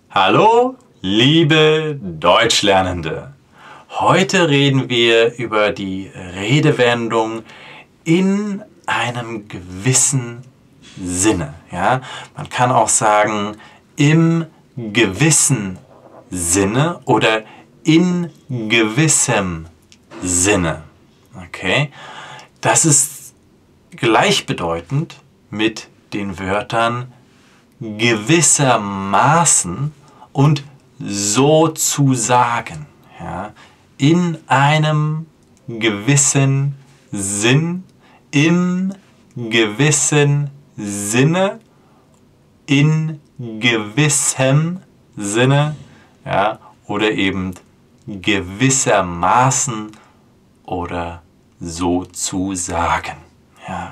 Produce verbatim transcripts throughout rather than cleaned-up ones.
Hallo, liebe Deutschlernende! Heute reden wir über die Redewendung in einem gewissen Sinne. Ja? Man kann auch sagen im gewissen Sinne oder in gewissem Sinne. Okay? Das ist gleichbedeutend mit den Wörtern gewissermaßen und sozusagen. Ja? In einem gewissen Sinn, im gewissen Sinne, in gewissem Sinne, ja? Oder eben gewissermaßen oder sozusagen. Ja?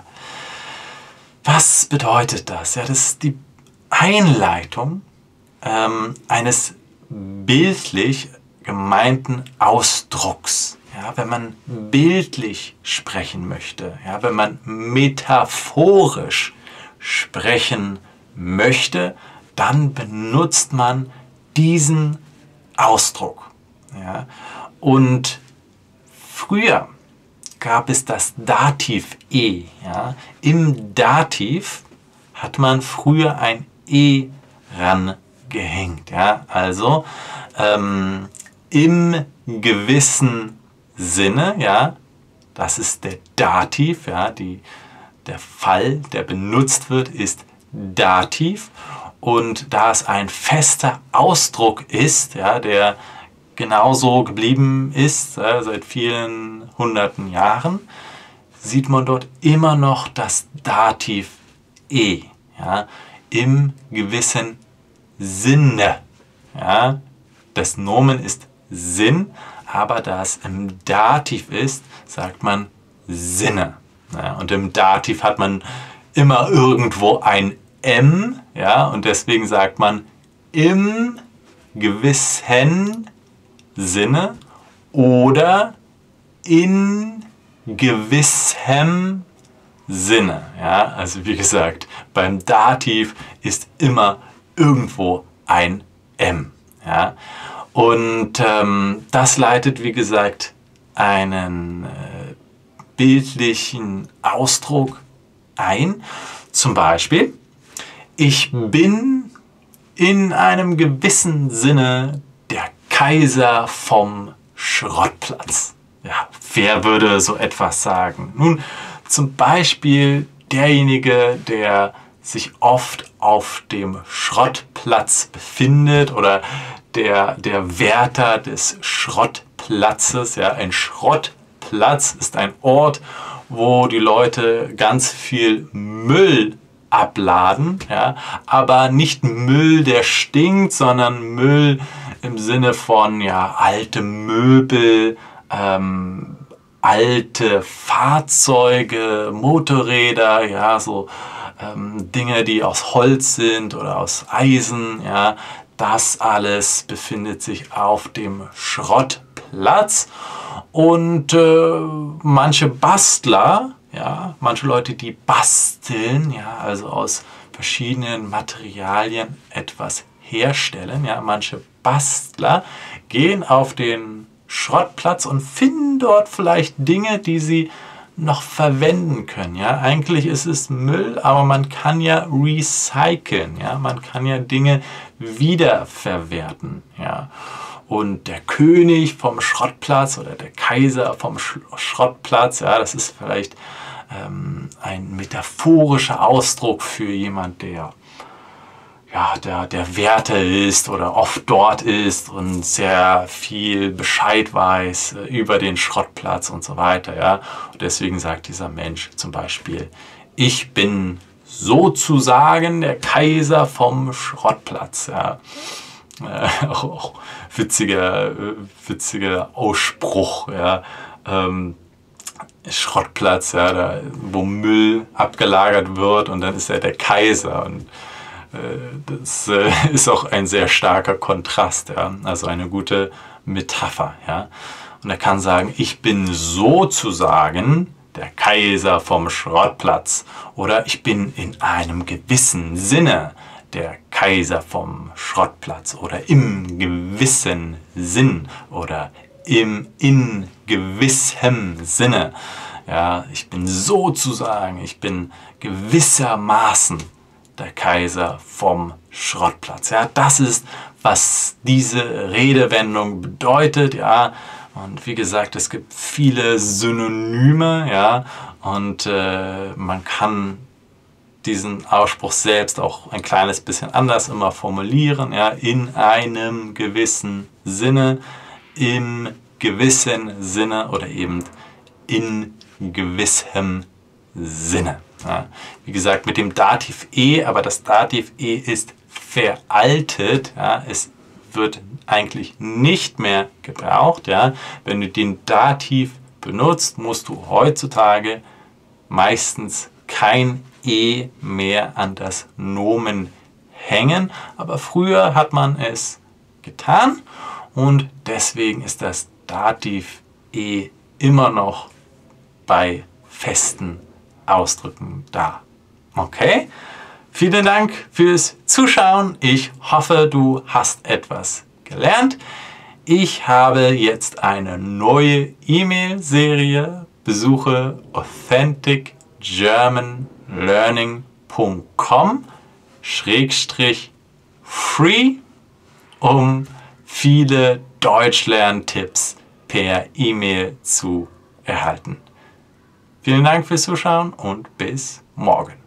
Was bedeutet das? Ja, das ist die Einleitung ähm, eines bildlich gemeinten Ausdrucks. Ja, wenn man bildlich sprechen möchte, ja, wenn man metaphorisch sprechen möchte, dann benutzt man diesen Ausdruck. Ja. Und früher gab es das Dativ E. Ja. Im Dativ hat man früher ein E rangehängt. Ja. Also ähm, im gewissen Sinne, ja, das ist der Dativ, ja, die, der Fall, der benutzt wird, ist Dativ. Und da es ein fester Ausdruck ist, ja, der genauso geblieben ist äh, seit vielen hunderten Jahren, sieht man dort immer noch das Dativ E, ja, im gewissen Sinne. Ja. Das Nomen ist Sinn, aber da es im Dativ ist, sagt man Sinne. Ja, und im Dativ hat man immer irgendwo ein M, ja, und deswegen sagt man im gewissen Sinne oder in gewissem Sinne. Ja, also wie gesagt, beim Dativ ist immer irgendwo ein M. Ja. Und ähm, das leitet, wie gesagt, einen äh, bildlichen Ausdruck ein. Zum Beispiel, ich bin in einem gewissen Sinne der Kaiser vom Schrottplatz. Ja, wer würde so etwas sagen? Nun, zum Beispiel derjenige, der sich oft auf dem Schrottplatz befindet oder der, der Wärter des Schrottplatzes. Ja, ein Schrottplatz ist ein Ort, wo die Leute ganz viel Müll abladen, ja, aber nicht Müll, der stinkt, sondern Müll im Sinne von ja, alte Möbel, ähm, alte Fahrzeuge, Motorräder, ja, so ähm, Dinge, die aus Holz sind oder aus Eisen, ja, das alles befindet sich auf dem Schrottplatz. Und äh, manche Bastler, ja, manche Leute, die basteln, ja, also aus verschiedenen Materialien etwas herstellen, ja, manche Bastler gehen auf den Schrottplatz und finden dort vielleicht Dinge, die sie noch verwenden können. Ja, eigentlich ist es Müll, aber man kann ja recyceln, ja, man kann ja Dinge wiederverwerten, ja. Und der König vom Schrottplatz oder der Kaiser vom Sch Schrottplatz, ja, das ist vielleicht ähm, ein metaphorischer Ausdruck für jemand, der ja, der, der Wärter ist oder oft dort ist und sehr viel Bescheid weiß äh, über den Schrottplatz und so weiter. Ja. Und deswegen sagt dieser Mensch zum Beispiel, ich bin sozusagen der Kaiser vom Schrottplatz. Ja. Äh, auch, auch witziger, äh, witziger Ausspruch. Ja. Ähm, Schrottplatz, ja, da, wo Müll abgelagert wird und dann ist er der Kaiser. Und das ist auch ein sehr starker Kontrast, ja? Also eine gute Metapher. Ja? Und er kann sagen, ich bin sozusagen der Kaiser vom Schrottplatz oder ich bin in einem gewissen Sinne der Kaiser vom Schrottplatz oder im gewissen Sinn oder im in gewissem Sinne. Ja, ich bin sozusagen, ich bin gewissermaßen der Kaiser vom Schrottplatz. Ja, das ist, was diese Redewendung bedeutet. Ja, und wie gesagt, es gibt viele Synonyme. Ja, und äh, man kann diesen Ausspruch selbst auch ein kleines bisschen anders immer formulieren. Ja, in einem gewissen Sinne, im gewissen Sinne oder eben in gewissem Sinne. Ja, wie gesagt, mit dem Dativ E, aber das Dativ E ist veraltet. Ja, es wird eigentlich nicht mehr gebraucht. Ja. Wenn du den Dativ benutzt, musst du heutzutage meistens kein E mehr an das Nomen hängen. Aber früher hat man es getan und deswegen ist das Dativ E immer noch bei festen Ausdrücken da. Okay? Vielen Dank fürs Zuschauen. Ich hoffe, du hast etwas gelernt. Ich habe jetzt eine neue E-Mail-Serie. Besuche authentic german learning punkt com schrägstrich free, um viele Deutschlerntipps per E-Mail zu erhalten. Vielen Dank fürs Zuschauen und bis morgen.